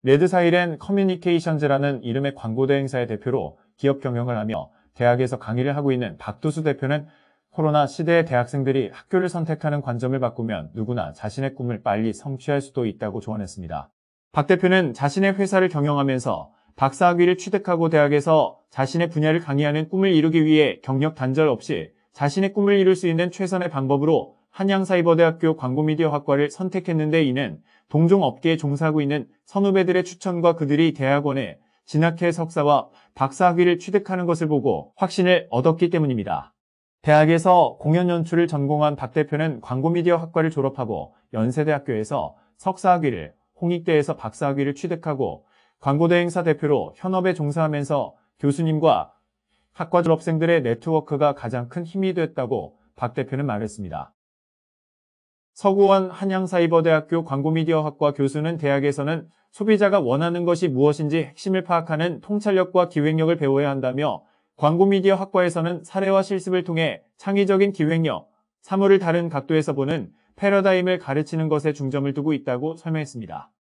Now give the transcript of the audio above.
레드사이렌 커뮤니케이션즈라는 이름의 광고대행사의 대표로 기업 경영을 하며 대학에서 강의를 하고 있는 박두수 대표는 코로나 시대의 대학생들이 학교를 선택하는 관점을 바꾸면 누구나 자신의 꿈을 빨리 성취할 수도 있다고 조언했습니다. 박 대표는 자신의 회사를 경영하면서 박사학위를 취득하고 대학에서 자신의 분야를 강의하는 꿈을 이루기 위해 경력 단절 없이 자신의 꿈을 이룰 수 있는 최선의 방법으로 한양사이버대학교 광고미디어학과를 선택했는데, 이는 동종 업계에 종사하고 있는 선후배들의 추천과 그들이 대학원에 진학해 석사와 박사학위를 취득하는 것을 보고 확신을 얻었기 때문입니다. 대학에서 공연 연출을 전공한 박 대표는 광고미디어학과를 졸업하고 연세대학교에서 석사학위를, 홍익대에서 박사학위를 취득하고 광고대행사 대표로 현업에 종사하면서 교수님과 학과 졸업생들의 네트워크가 가장 큰 힘이 됐다고 박 대표는 말했습니다. 서구원 한양사이버대학교 광고미디어학과 교수는 대학에서는 소비자가 원하는 것이 무엇인지 핵심을 파악하는 통찰력과 기획력을 배워야 한다며, 광고미디어학과에서는 사례와 실습을 통해 창의적인 기획력, 사물을 다른 각도에서 보는 패러다임을 가르치는 것에 중점을 두고 있다고 설명했습니다.